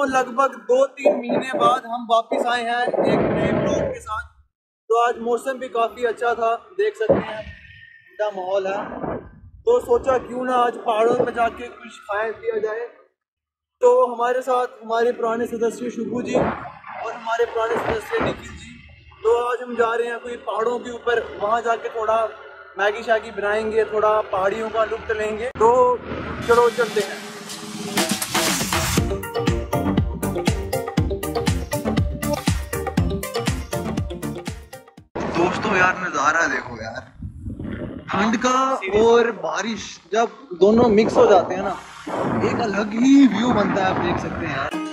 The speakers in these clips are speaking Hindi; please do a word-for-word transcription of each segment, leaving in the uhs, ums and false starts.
लगभग दो तीन महीने बाद हम वापस आए हैं एक नए ब्लॉग के साथ। तो आज मौसम भी काफ़ी अच्छा था, देख सकते हैं ठंडा माहौल है। तो सोचा क्यों ना आज पहाड़ों में जाके कुछ खाया पिया जाए। तो हमारे साथ हमारे पुराने सदस्य शुभू जी और हमारे पुराने सदस्य निखिल जी। तो आज हम जा रहे हैं कोई पहाड़ों के ऊपर, वहाँ जाके थोड़ा मैगी शैगी बनाएंगे, थोड़ा पहाड़ियों का लुत्फ लेंगे। तो चलो चलते हैं। दोस्तों यार नज़ारा देखो यार, ठंड का और बारिश जब दोनों मिक्स हो जाते हैं ना, एक अलग ही व्यू बनता है। आप देख सकते हैं यार।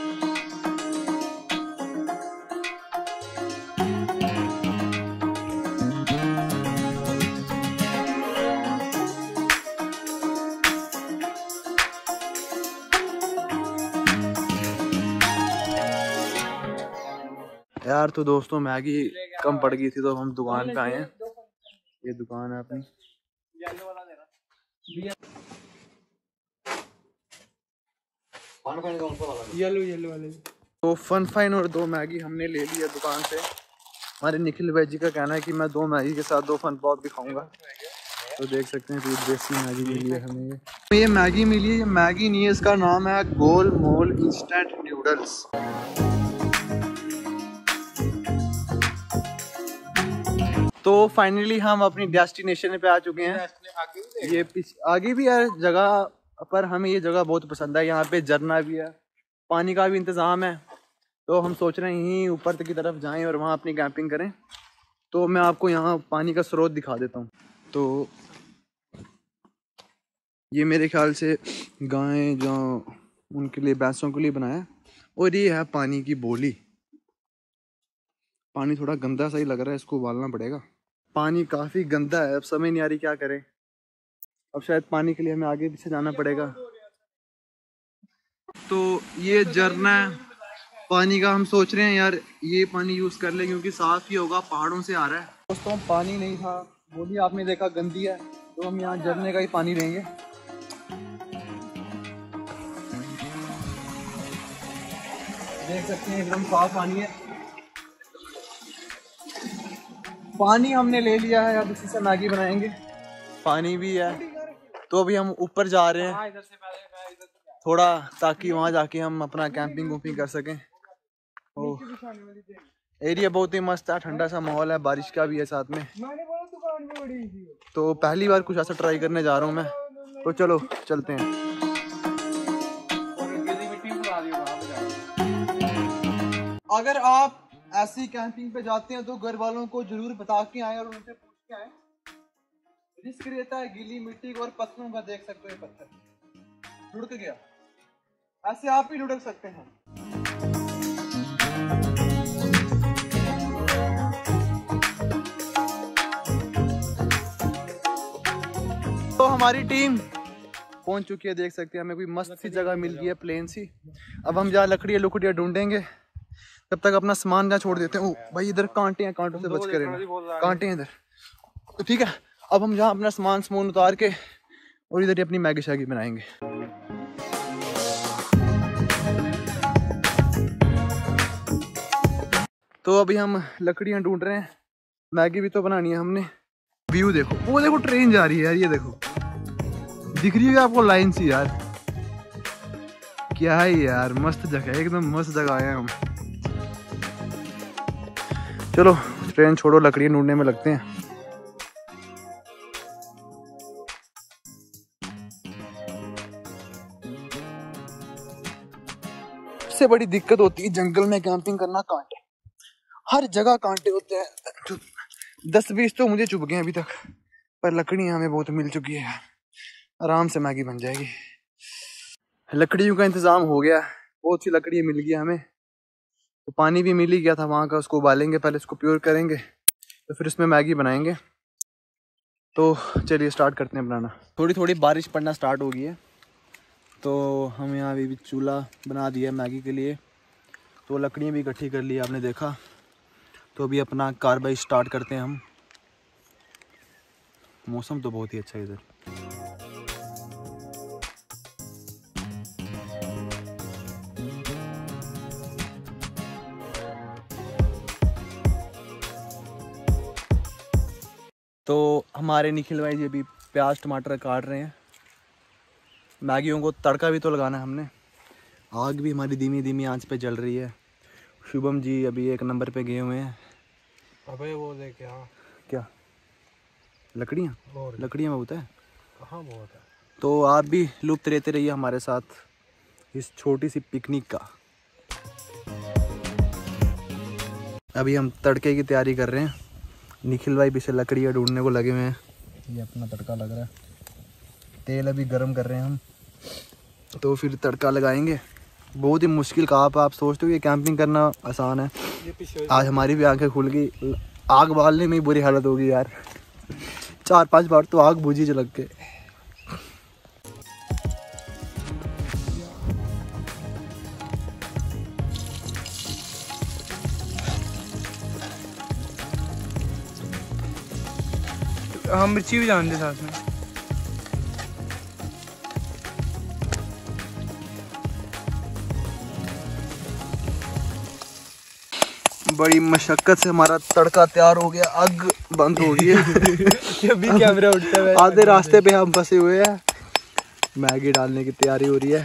यार तो दोस्तों मैगी कम पड़ गई थी तो हम दुकान पे आए हैं। ये दुकान है अपनी। येलो येलो वाले। तो फन फाइन और दो मैगी हमने ले लिया दुकान से। हमारे निखिल भाई जी का कहना है कि मैं दो मैगी के साथ दो फन पॉप भी खाऊंगा। तो देख सकते हैं देसी मैगी मिली है हमें। ये ये मैगी मिली है, ये मैगी नहीं है, इसका नाम है गोल मोल इंस्टेंट नूडल्स। तो फाइनली हम अपनी डेस्टिनेशन पे आ चुके हैं। ये आगे भी है जगह, पर हमें ये जगह बहुत पसंद है। यहाँ पे झरना भी है, पानी का भी इंतज़ाम है। तो हम सोच रहे हैं यहीं ऊपर की तरफ जाएं और वहाँ अपनी कैंपिंग करें। तो मैं आपको यहाँ पानी का स्रोत दिखा देता हूँ। तो ये मेरे ख्याल से गायें जो उनके लिए, भैंसों के लिए बनाया। और ये है पानी की बोली। पानी थोड़ा गंदा सा ही लग रहा है, इसको उबालना पड़ेगा। पानी काफ़ी गंदा है, अब समझ नहीं आ रही क्या करें। अब शायद पानी के लिए हमें आगे पीछे जाना पड़ेगा। तो ये झरना पानी का, हम सोच रहे हैं यार ये पानी यूज़ कर ले क्योंकि साफ़ ही होगा, पहाड़ों से आ रहा है। दोस्तों पानी नहीं था, बोली आपने देखा गंदी है, तो हम यहाँ झरने का ही पानी लेंगे। देख सकते हैं एकदम साफ पानी है। पानी हमने ले लिया है, अब इसी से मैगी बनाएंगे। पानी भी है। तो अभी हम ऊपर जा रहे हैं थोड़ा, ताकि वहाँ जाके हम अपना कैंपिंग वूपिंग कर सकें। एरिया बहुत ही मस्त है, ठंडा सा माहौल है, बारिश का भी है साथ में। तो पहली बार कुछ ऐसा ट्राई करने जा रहा हूँ मैं। तो चलो चलते हैं। अगर आप ऐसी कैंपिंग पे जाते हैं तो घर वालों को जरूर बता के आए और उनसे पूछ के आए। रिस्क रहता है गीली मिट्टी और पत्थरों का। देख सकते हो पत्थर लुढ़क गया, ऐसे आप भी लुढ़क सकते हैं। तो हमारी टीम पहुंच चुकी है, देख सकते हैं। हमें कोई मस्त सी जगह मिल गई है, प्लेन सी। अब हम जहाँ लकड़ियाँ लुकड़ियाँ ढूंढेंगे, तब तक अपना सामान जहाँ छोड़ देते हैं। ओ भाई इधर कांटे हैं, कांटों से बच के रहना, कांटे हैं इधर। तो ठीक है, अब हम जहाँ अपना सामान सामान उतार के और इधर ही अपनी मैगी शैगी बनाएंगे। तो अभी हम लकड़ियाँ ढूंढ रहे हैं, मैगी भी तो बनानी है हमने। व्यू देखो, वो देखो ट्रेन जा रही है यार, ये देखो दिख रही है आपको लाइन सी यार। क्या है यार, मस्त जगह है, एकदम मस्त जगह आए हैं हम। चलो ट्रेन छोड़ो, लकड़ियाँ ढूंढने में लगते हैं। सबसे बड़ी दिक्कत होती है जंगल में कैंपिंग करना, कांटे। हर जगह कांटे होते हैं। दस बीस तो मुझे चुभ गए अभी तक, पर लकड़ियाँ हमें बहुत मिल चुकी है, आराम से मैगी बन जाएगी। लकड़ियों का इंतजाम हो गया, बहुत सी लकड़ियाँ मिल गई हमें। तो पानी भी मिल ही गया था वहाँ का, उसको उबालेंगे पहले, इसको प्योर करेंगे, तो फिर इसमें मैगी बनाएंगे। तो चलिए स्टार्ट करते हैं बनाना। थोड़ी थोड़ी बारिश पड़ना स्टार्ट हो गई है, तो हम यहाँ अभी भी चूल्हा बना दिया मैगी के लिए। तो लकड़ियाँ भी इकट्ठी कर ली आपने देखा। तो अभी अपना कार्बाई स्टार्ट करते हैं हम। मौसम तो बहुत ही अच्छा है इधर। तो हमारे निखिल भाई जी अभी प्याज टमाटर काट रहे हैं। मैगियों को तड़का भी तो लगाना है हमने। आग भी हमारी धीमी धीमी आंच पे जल रही है। शुभम जी अभी एक नंबर पे गए हुए हैं। अबे वो देख क्या क्या लकड़ियाँ लकड़ियाँ बहुत है। कहाँ बहुत है। तो आप भी लुप्त रहते रहिए हमारे साथ इस छोटी सी पिकनिक का। अभी हम तड़के की तैयारी कर रहे हैं। निखिल भाई पीछे लकड़ियाँ ढूंढने को लगे हुए हैं। ये अपना तड़का लग रहा है। तेल अभी गर्म कर रहे हैं हम, तो फिर तड़का लगाएंगे। बहुत ही मुश्किल कहा आप आप सोचते हो कि कैंपिंग करना आसान है। आज हमारी भी आंखें खुल गई। आग बालने में ही बुरी हालत होगी यार। चार पांच बार तो आग बुझी जलग के। हम मिर्ची भी जानते साथ में। बड़ी मशक्कत से हमारा तड़का तैयार हो गया। आग बंद हो गई है। भी कैमरा उठता है। आधे रास्ते पे हम फंसे हुए हैं। मैगी डालने की तैयारी हो रही है।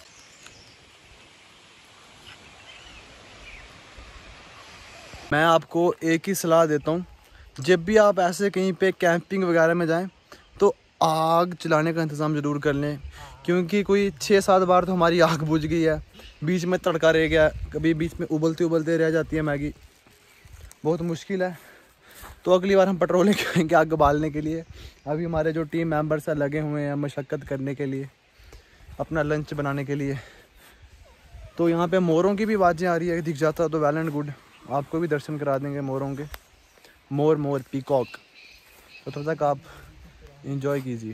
मैं आपको एक ही सलाह देता हूँ, जब भी आप ऐसे कहीं पे कैंपिंग वगैरह में जाएं तो आग जलाने का इंतज़ाम ज़रूर कर लें, क्योंकि कोई छः सात बार तो हमारी आग बुझ गई है। बीच में तड़का रह गया, कभी बीच में उबलते उबलते रह जाती है मैगी। बहुत मुश्किल है। तो अगली बार हम पेट्रोलिंग करेंगे आग बालने के लिए। अभी हमारे जो टीम मेंबर्स हैं लगे हुए हैं मशक्क़त करने के लिए, अपना लंच बनाने के लिए। तो यहाँ पे मोरों की भी आवाज़ें आ रही है, दिख जाता तो वेल एंड गुड। आपको भी दर्शन करा देंगे मोरों के। मोर मोर पीकॉक। तो तब तक आप इंजॉय कीजिए।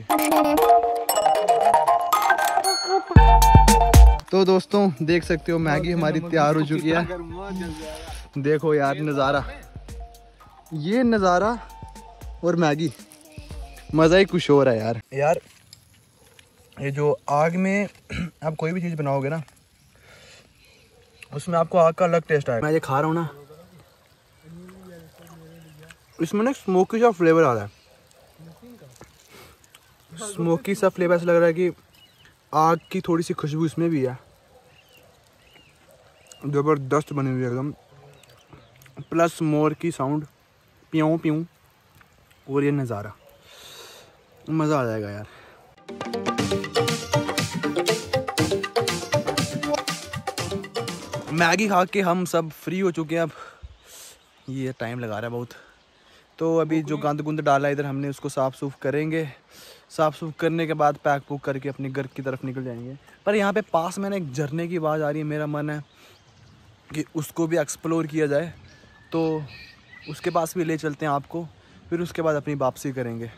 तो दोस्तों देख सकते हो मैगी हमारी तैयार हो चुकी है। देखो यार नज़ारा, ये नज़ारा और मैगी, मज़ा ही कुछ और है यार। यार ये जो आग में आप कोई भी चीज़ बनाओगे ना, उसमें आपको आग का अलग टेस्ट आएगा। मैं ये खा रहा हूँ ना, इसमें ना स्मोकी सा फ्लेवर आ रहा है। स्मोकी सा फ्लेवर ऐसा लग रहा है कि आग की थोड़ी सी खुशबू इसमें भी है। ज़बरदस्त बनी हुई है एकदम। प्लस मोर की साउंड, प्यूं प्यूं, और ये नज़ारा, मज़ा आ जाएगा यार। मैगी खा के हम सब फ्री हो चुके हैं। अब ये टाइम लगा रहा है बहुत। तो अभी जो गंद गुंद डाला है इधर हमने उसको साफ़ सूफ करेंगे। साफ़ सूफ करने के बाद पैक पुक करके अपने घर की तरफ निकल जाएंगे। पर यहाँ पे पास में ना एक झरने की आवाज़ आ रही है। मेरा मन है कि उसको भी एक्सप्लोर किया जाए, तो उसके पास भी ले चलते हैं आपको। फिर उसके बाद अपनी वापसी करेंगे।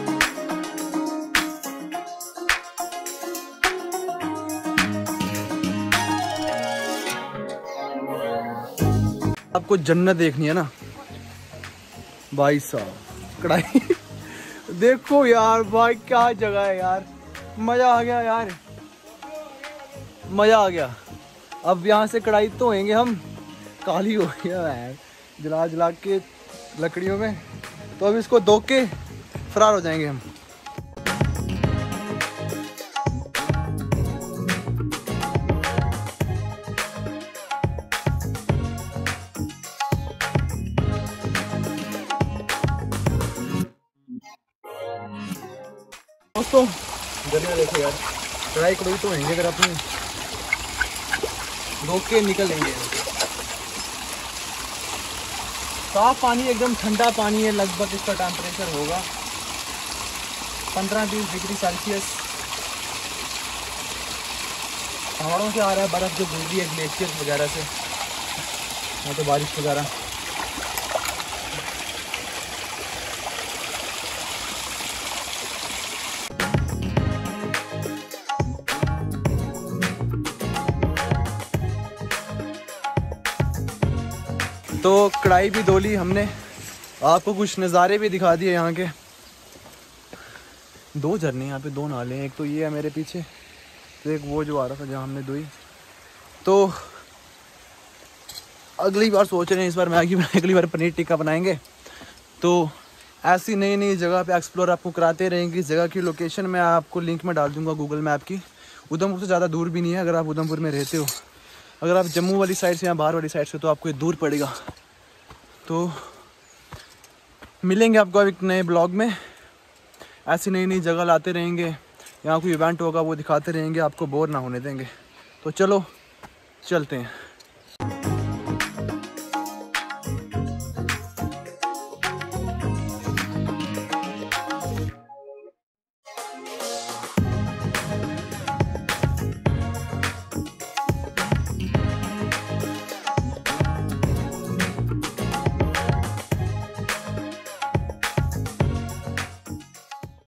आपको जन्नत देखनी है ना भाई साहब, कढ़ाई देखो यार भाई, क्या जगह है यार। मज़ा आ गया यार, मज़ा आ गया। अब यहाँ से कढ़ाई धोएंगे हम, काली हो गया यार जला जला के लकड़ियों में। तो अब इसको धो के फरार हो जाएंगे हम। दोस्तों जरिया देखो यार, कढ़ाई कढ़ाई तो होंगे अगर अपनी धो के निकलेंगे। साफ पानी, एकदम ठंडा पानी है। लगभग इसका टेम्परेचर होगा पंद्रह बीस डिग्री सेल्सियस। पहाड़ों से आ रहा है बर्फ़ जो गिर रही है ग्लेशियर वगैरह से, यहाँ तो बारिश वगैरह। तो कढ़ाई भी धो ली हमने, आपको कुछ नज़ारे भी दिखा दिए। यहाँ के दो झरने, यहाँ पे दो नाले हैं। एक तो ये है मेरे पीछे, तो एक वो जो आ रहा था जहाँ हमने धोई। तो अगली बार सोच रहे हैं, इस बार मैगी बनाए, अगली बार पनीर टिक्का बनाएंगे। तो ऐसी नई नई जगह पे एक्सप्लोर आपको कराते रहेंगे। इस जगह की लोकेशन मैं आपको लिंक में डाल दूंगा गूगल मैप की। उधमपुर से ज़्यादा दूर भी नहीं है अगर आप उधमपुर में रहते हो। अगर आप जम्मू वाली साइड से या बाहर वाली साइड से तो आपको ये दूर पड़ेगा। तो मिलेंगे आपको एक नए ब्लॉग में। ऐसी नई नई जगह लाते रहेंगे, यहाँ कोई इवेंट होगा वो दिखाते रहेंगे, आपको बोर ना होने देंगे। तो चलो चलते हैं।